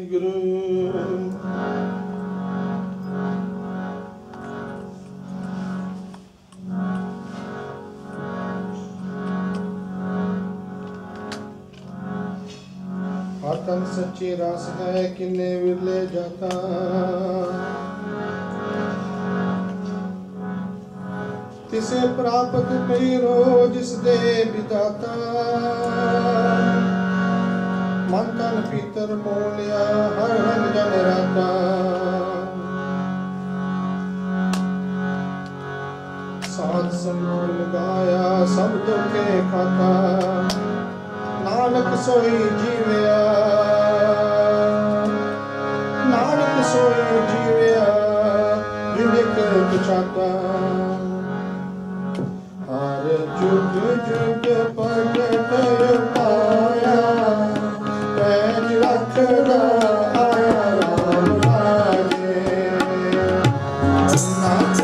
गुरु। आतन सच्ची रास है किन्ने विरले जाता, तिसे प्राप्त कई रोज जिस दे विधाता। मन तन पीतर मोलिया हर हर जन राता, साध संग लगाया सब दुखे खाता। नानक सोई जीविया, नानक सोई जीविया विनिक पुछाता। हर जुग जुग प्रगट पाया, पैर रखदा आया राम राजे। नाथ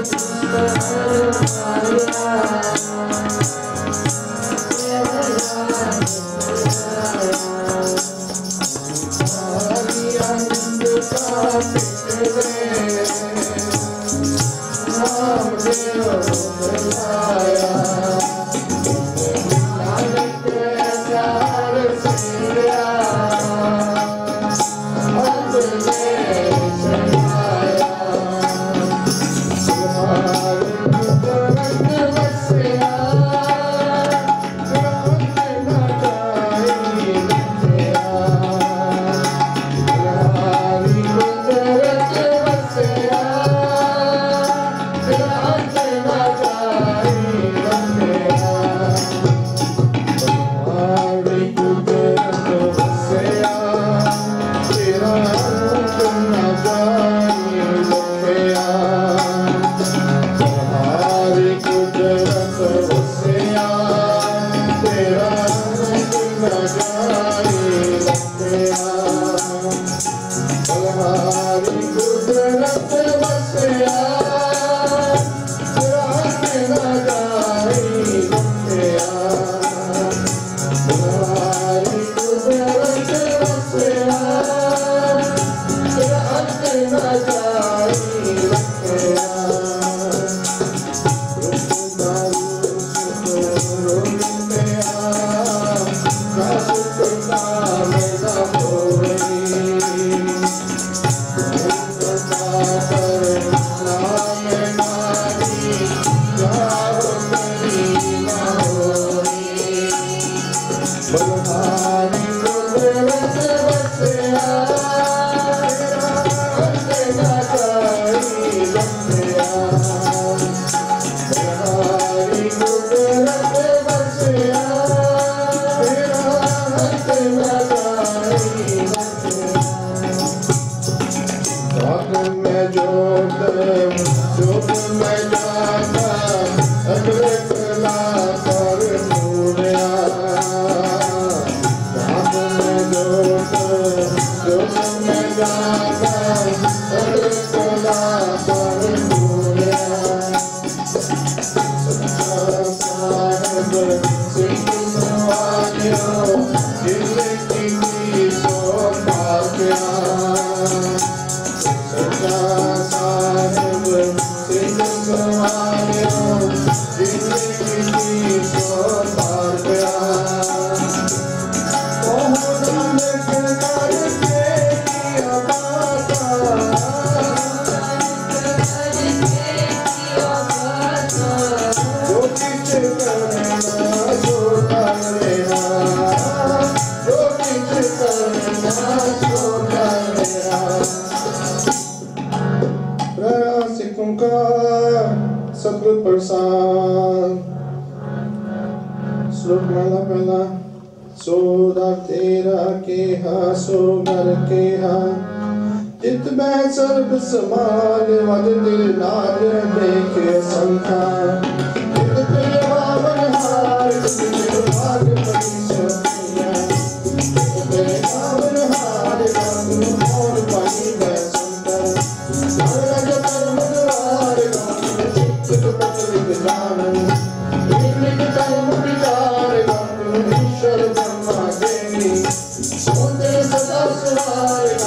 सतगुर प्रसाद। श्लोक माला पहला। सोदा तेरा केहा सो घर केहा, चित बै सर्ब समान वद दिल नाद देखे संखा। चित प्रियावन हार जित भाग परिशतिया, चित प्रियावन हार गंग और पानी बै संता। रज कर्म द्वार गंग चित प्रचलित जानन, निकलित कर्म विकार गंग ईश्वर ब्रह्मा देवी। सोते सदा सुहार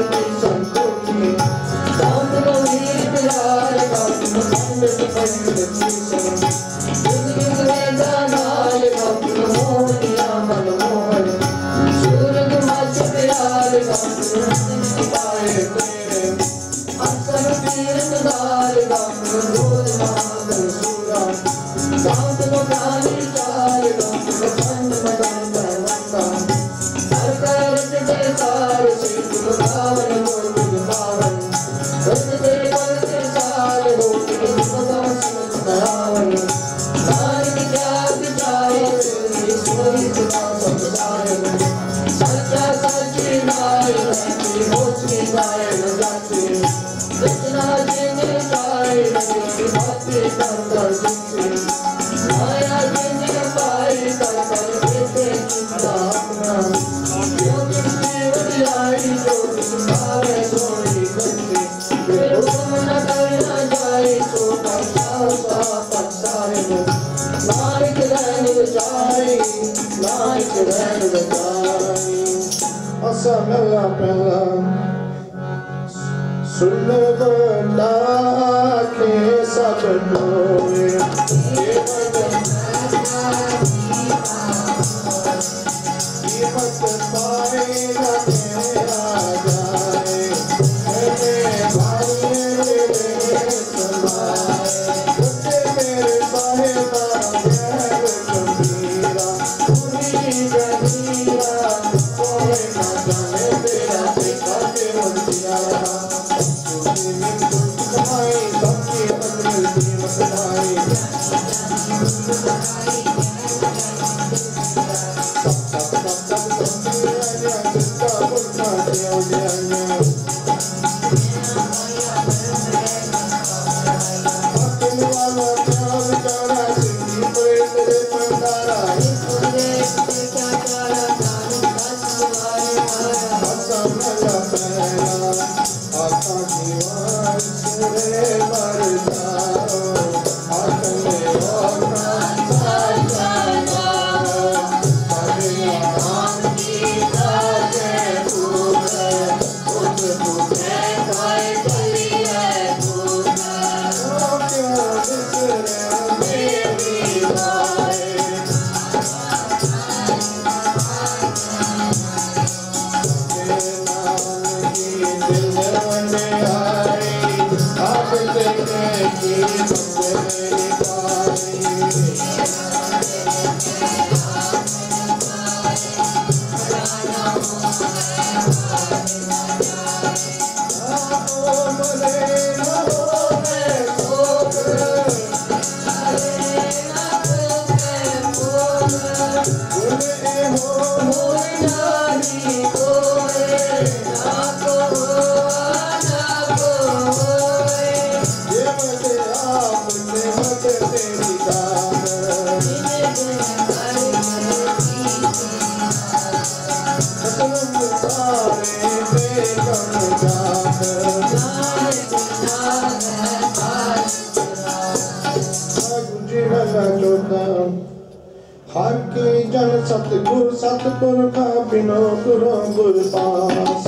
हर के जन सतगुर सतगुर का बिनो गुरु गुर पास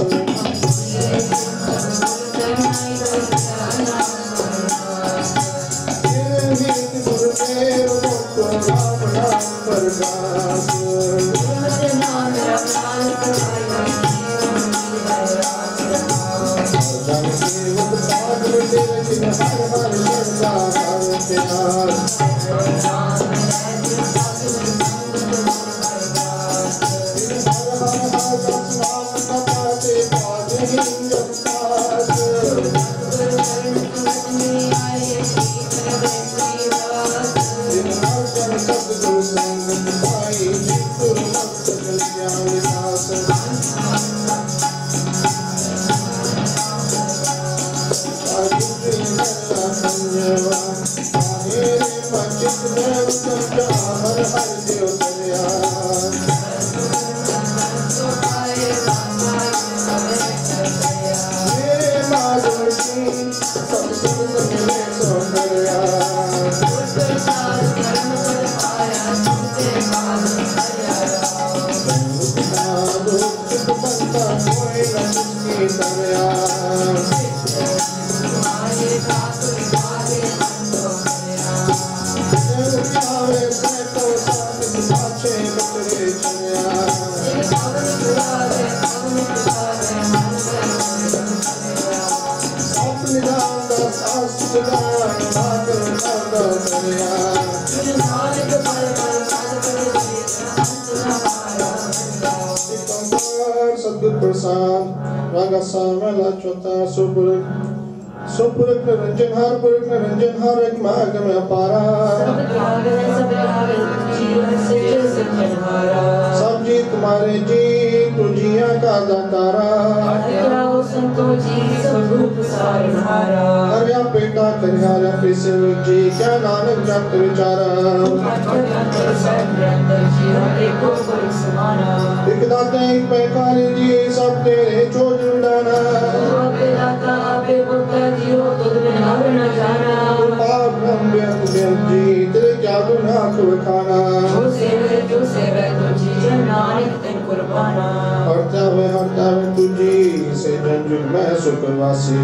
गुरुदेव को राम नाम प्रकाश Hare सुपुरक रंजन हर एक मार्ग में अपारा सब जी तुम्हारे जी तुझिया का दातारा हरिया बेटा कन्हैया पिसे जी क्या नानक जप विचारा एक दाता एक पैकारी जी सब तेरे चोट उड़ाना जी तेरे क्या गुनाह को खाना हरता वे तुझी से जंजुल में सुखवासी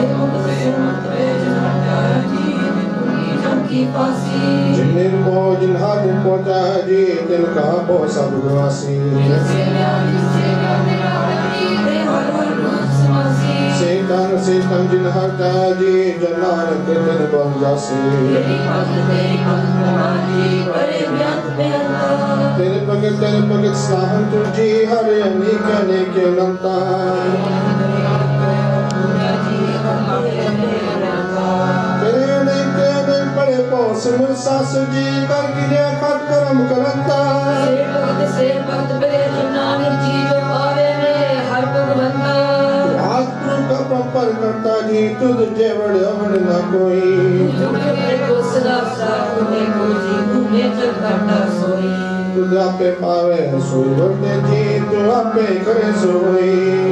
जिन्हें को जिन्हा दिन पोता जी दिल का पो सब गुवासी सेतन जिन हरता जी जन्नान के दिन बन जासी तेरे भगत स्नाहन तुझी हर अनेक अनेक अनंता तेरे अनेक बड़े पौस मुसास जी कर गिरे खट करम करंता से भक्त बे नानक जी जो पावे में हर भगवंता पर करता जी तुझ जेवड़ अवण न कोई तुझ आपे पावे सोई वर्ते जी तू आपे करे सोई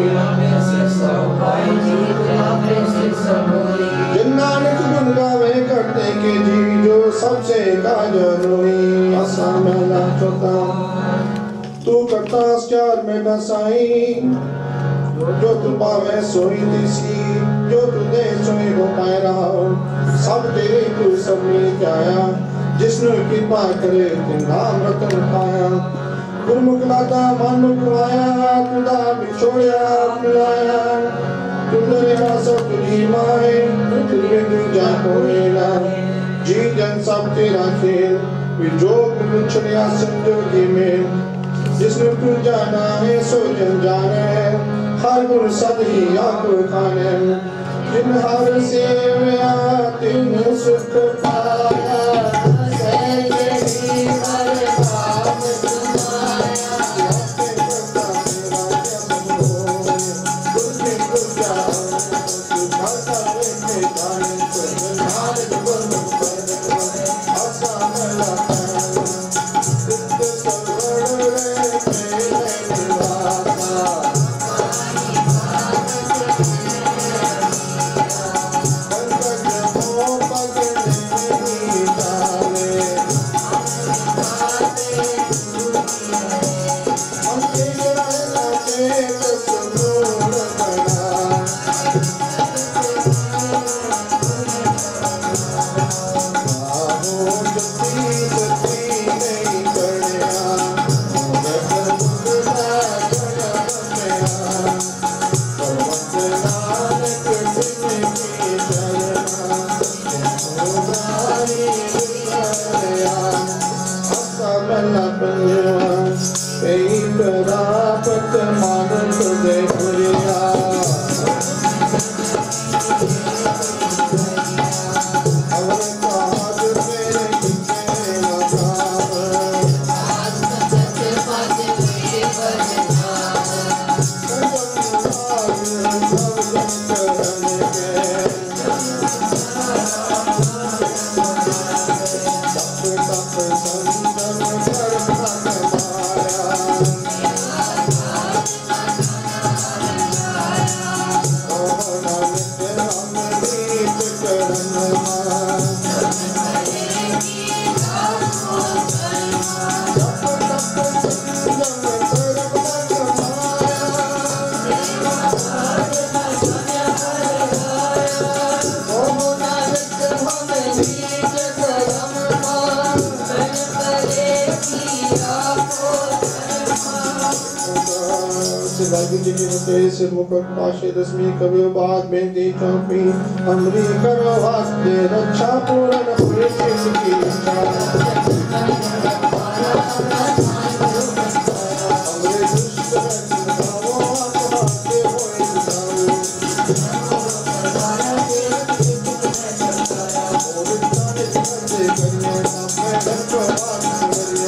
जिन नानक गुण गावे करते के जी जो सबसे काजर रोई आसा मेला चोता तू करता चार में बसाई जो तू पावे सोई दिसी जो तू दे सोई हो पाए रहा सब तेरे तू सब मिल जाया जिसने कृपा करे ते नाम रतन पाया गुरमुख दाता मानुख आया खुदा बिछोड़िया मिलाया तुंदरे हासो तुझी माए तुझे दूजा कोई ना जी जन सब तेरा खेल विजोग विछड़िया संजोगी में जिसने तू जाना है सो जन जाने हर गुण सदी आकुल खाने जिन हर सेवया तिन सुख पाया सहजनी हर भाव तुम्हारा से मुकुट पाशे दसवीं कभी बाद में दी चौपी हमरी करो वास्ते रक्षा पूर्ण हुई की इच्छा हमरे दुष्ट रक्षाओ आपके होए जाओ और ताने से करिए सब रखो वास्ते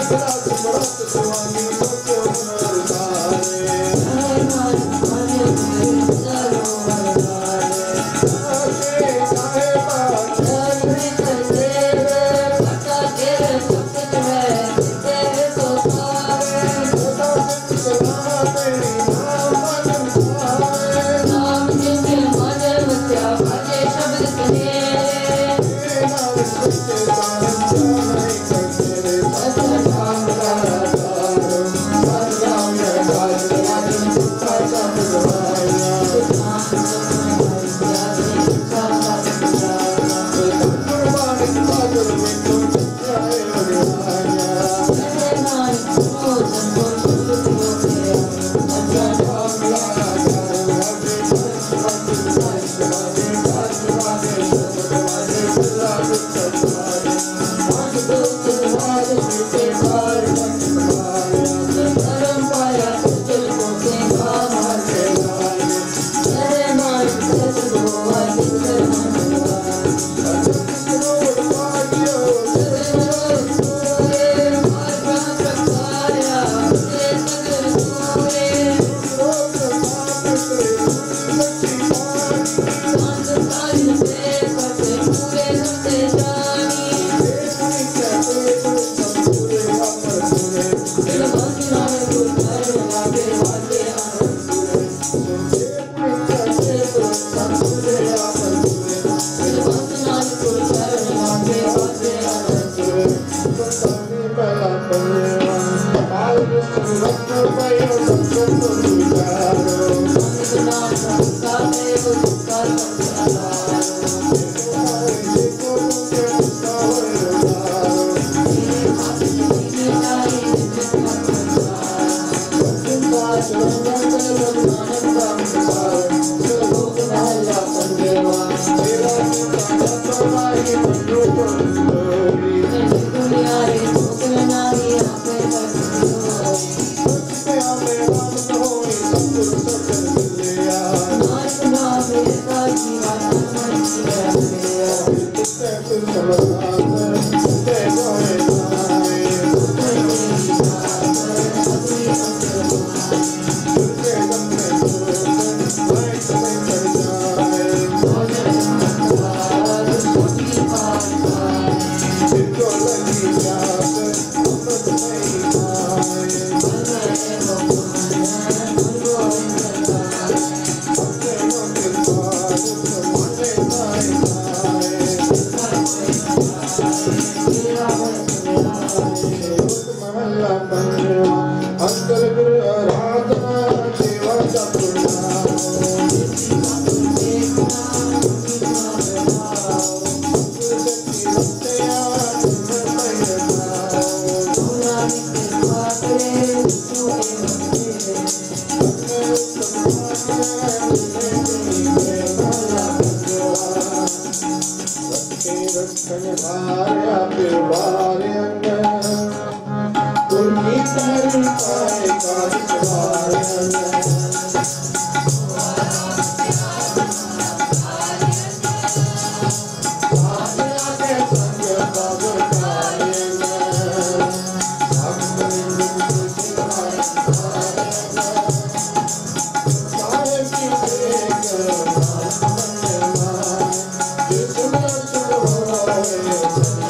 Thank you.